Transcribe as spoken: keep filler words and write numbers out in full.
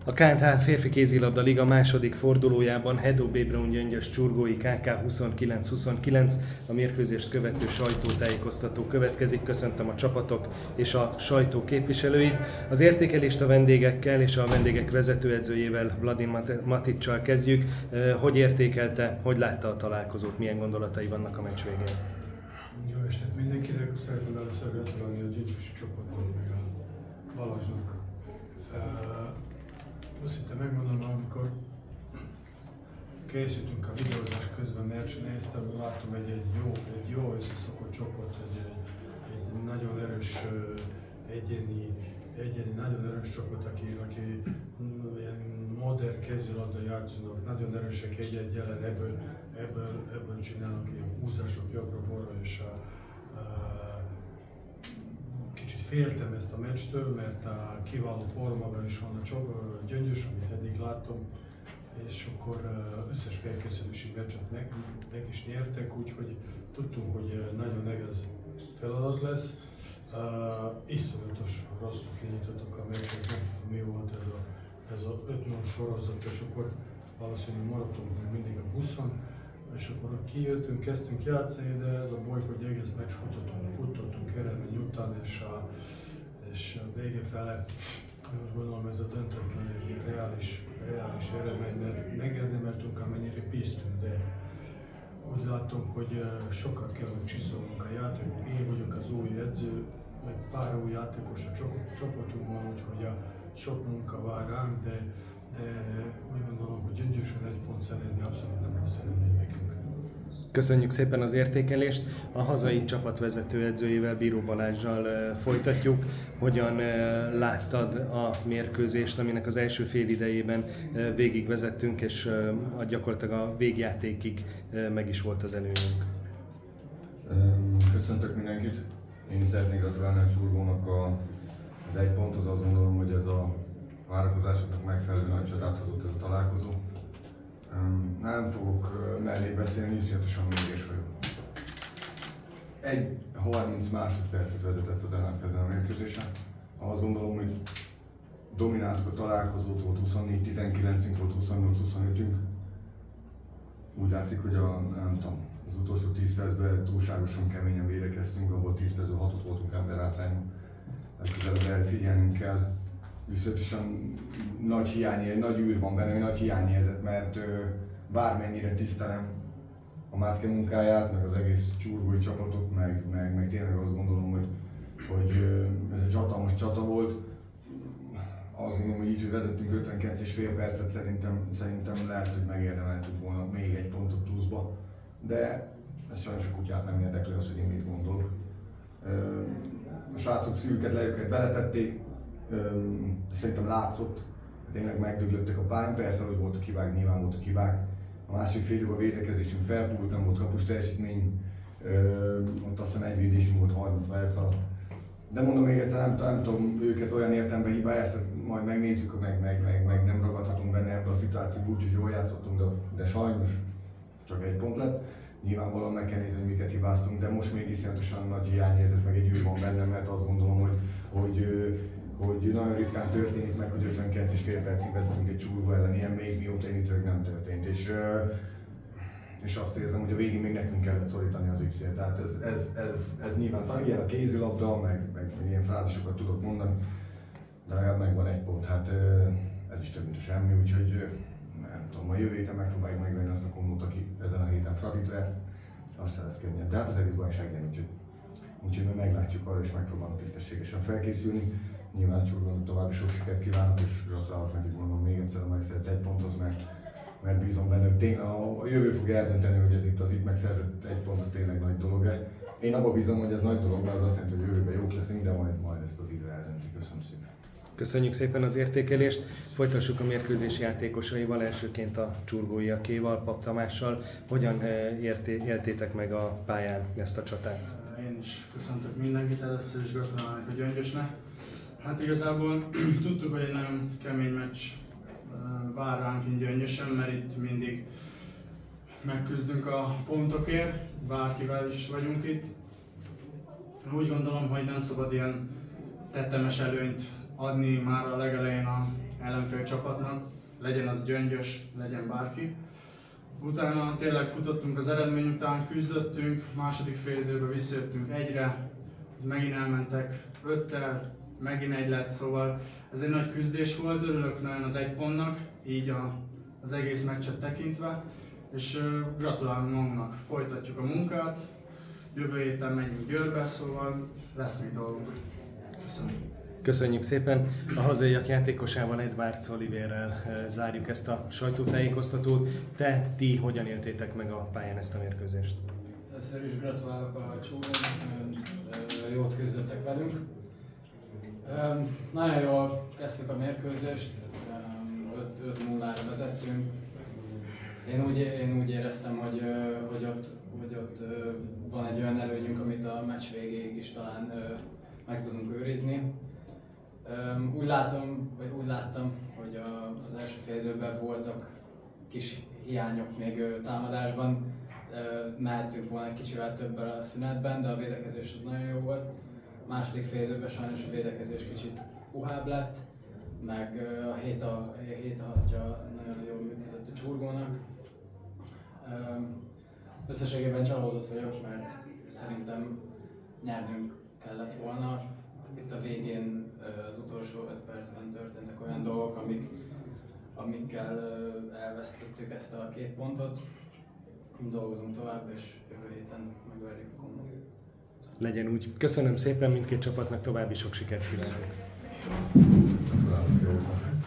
A ká en há Férfi Kézilabda Liga második fordulójában Hedó Bébron Gyöngyös Csurgói ká ká huszonkilenc huszonkilenc, a mérkőzést követő sajtótájékoztató következik. Köszöntöm a csapatok és a sajtó képviselőit. Az értékelést a vendégekkel és a vendégek vezetőedzőjével, Vladimir Maticsal kezdjük. Hogy értékelte, hogy látta a találkozót, milyen gondolatai vannak a meccs végén? Jó estét mindenkinek, szeretném először gratulálni a Gyöngyösi csapatnak, meg a Balázsnak. Őszintén megmondom, amikor készítünk a videózás közben meccs néztem, látom egy, egy, jó, egy jó összeszokott csapat, egy, egy, egy nagyon erős egyéni, egyéni, nagyon erős csapat, aki, aki ilyen modern kézilabda játszanak, nagyon erősek egy-egy jelen, ebből, ebből, ebből csinálnak ilyen húzások jobbra-balra, és a, a, kicsit féltem ezt a meccstől, mert a kiváló formában is van a Gyöngyös, amit eddig láttam, és akkor összes felkészülési meccset meg, meg is nyertek, úgyhogy tudtunk, hogy nagyon nehéz feladat lesz. Uh, iszonyatos rosszul kinyitottak a meccset, nem tudom mi volt ez a, ez a öt null sorozat, és akkor valószínűleg maradtunk még mindig a buszon, és akkor kijöttünk, kezdtünk játszani, de ez a baj, hogy egész meccs futottunk, futottunk eredmény után, és a, és a vége fele, most gondolom ez a döntetlen egy reális, reális eredmény, mert megérdemeltünk, amennyire bíztunk, de úgy látom, hogy sokat kell, hogy csiszolnunk a játékot. Én vagyok az új edző, meg pár új játékos a csapatunkban, úgyhogy a sok munka vár ránk, de, de úgy gondolom, hogy Gyöngyösen egy pont szerezni abszolút nem rossz eredmény nekünk. Köszönjük szépen az értékelést. A hazai csapatvezető edzőjével, Bíró Balázssal folytatjuk. Hogyan láttad a mérkőzést, aminek az első fél idejében végigvezettünk, és gyakorlatilag a végjátékig meg is volt az előnyünk? Köszöntök mindenkit. Én is szeretnék gratulálni a Csurgónak az egy ponthoz. Azt gondolom, hogy ez a várakozásoknak megfelelő nagy csodát hozott ez a találkozó. Nem fogok mellé beszélni, iszonyatosan mérges vagyok. Egy harminc másodpercet vezetett az ellenfél a mérkőzésen. Azt gondolom, hogy domináltuk a találkozót, volt huszonnégy tizenkilencünk, volt huszonnyolc huszonötünk. Úgy látszik, hogy a, nem tudom, az utolsó tíz percben túlságosan keményen védekeztünk, abból tíz percben hatot voltunk ember hátrányban. Legközelebb erre figyelnünk kell. Viszontosan nagy hiány, nagy űr van benne, nagy hiányérzet, mert ö, bármennyire tisztelem a Mátke munkáját, meg az egész csurgói csapatot, meg, meg, meg tényleg azt gondolom, hogy, hogy ö, ez egy hatalmas csata volt. Azt gondolom, hogy így, hogy vezettünk ötvenkilenc és fél percet, szerintem, szerintem lehet, hogy megérdemeltük volna még egy pontot pluszba, de ez sajnos a kutyát nem érdekli az, hogy én mit gondolok. Ö, a srácok szívüket, lejüket beletették, szerintem látszott, tényleg megdöglöttek a pályán, persze, hogy voltak hibák, nyilván voltak hibák. A másik fél évben a védekezésünk felpúlt, nem volt kapus teljesítmény, ott azt hiszem egy védésünk volt harminc perc alatt. De mondom még egyszer, nem, nem tudom őket olyan értelemben hibálni, ezt majd megnézzük, meg, meg, meg, meg nem ragadhatunk benne ebbe a szituációba, úgyhogy jól játszottunk, de, de sajnos csak egy pont lett. Nyilvánvalóan meg kell nézni, hogy miket hibáztunk, de most még iszonyatosan nagy hiányérzet, meg egy űr van bennem, mert azt gondolom, hogy, hogy hogy nagyon ritkán történik meg, hogy ötvenkilenc és fél percig vezetünk egy Csurgó ellen, ilyen még mióta én itt nem történt. És, és azt érzem, hogy a végén még nekünk kellett szorítani az X-ért. Tehát ez, ez, ez, ez nyilván ilyen a kézilabda, meg, meg ilyen frázisokat tudok mondani, de legalább megvan egy pont, hát ez is több mint a semmi, úgyhogy nem tudom, a jövő héten megpróbáljuk megvenni azt a komót, aki ezen a héten Fradit vert, azt lesz könnyebb. De hát az egész bajnság nem, úgyhogy, úgyhogy mi meglátjuk arra, és megpróbálunk tisztességesen felkészülni. Nyilván a Csurgónak további sok sikert kívánok, és gratulálok nekik, mondom még egyszer a megszerzett egy ponthoz, mert, mert bízom benne, hogy tényleg a, a jövő fogja eldönteni, hogy ez itt az itt megszerzett egy pont, az tényleg nagy dolog. Én abban bízom, hogy ez nagy dolog, mert az azt jelenti, hogy jövőben jók leszünk, de majd, majd ezt az idő eldönti. Köszönöm szépen. Köszönjük szépen az értékelést. Folytassuk a mérkőzés játékosaival, elsőként a csurgóiakéval, Pap Tamással. Hogyan érté, éltétek meg a pályán ezt a csatát? Én is köszöntök mindenkit, először is gratulálok a Gyöngyösnek. Hát igazából tudtuk, hogy egy nagyon kemény meccs vár ránk így Gyöngyösen, mert itt mindig megküzdünk a pontokért, bárkivel is vagyunk itt. Úgy gondolom, hogy nem szabad ilyen tetemes előnyt adni már a legelején a ellenfél csapatnak, legyen az Gyöngyös, legyen bárki. Utána tényleg futottunk az eredmény után, küzdöttünk, második fél időben visszajöttünk egyre, megint elmentek öttel, megint egy lett, szóval ez egy nagy küzdés volt, örülök nagyon az egy pontnak, így a, az egész meccset tekintve, és uh, gratulálunk magunknak, folytatjuk a munkát, jövő héten menjünk Győrbe, szóval lesz még dolgunk. Köszönöm. Köszönjük szépen! A hazaiak játékosával, Edwards Oliverrel zárjuk ezt a sajtótájékoztatót. Te, ti hogyan éltétek meg a pályán ezt a mérkőzést? Először is gratulálok a csúlynak, jót küzdöttek velünk. Nagyon jól kezdtük a mérkőzést, öt nullára vezettünk. Én úgy, én úgy éreztem, hogy, hogy, ott, hogy ott van egy olyan előnyünk, amit a meccs végéig is talán meg tudunk őrizni. Úgy látom, vagy úgy láttam, hogy az első fél időben voltak kis hiányok még támadásban. Mehettünk volna egy kicsivel többen a szünetben, de a védekezés az nagyon jó volt. A második fél időben sajnos a védekezés kicsit puhább lett, meg a hét a, hét a hatja nagyon jól működött a Csurgónak. Összességében csalódott vagyok, mert szerintem nyernünk kellett volna. Itt a végén az utolsó öt percben történtek olyan dolgok, amik, amikkel elvesztettük ezt a két pontot. Dolgozunk tovább, és jövő héten megverjük a Komlót. Legyen úgy. Köszönöm szépen mindkét csapatnak, további sok sikert kívánok! Gratulálok.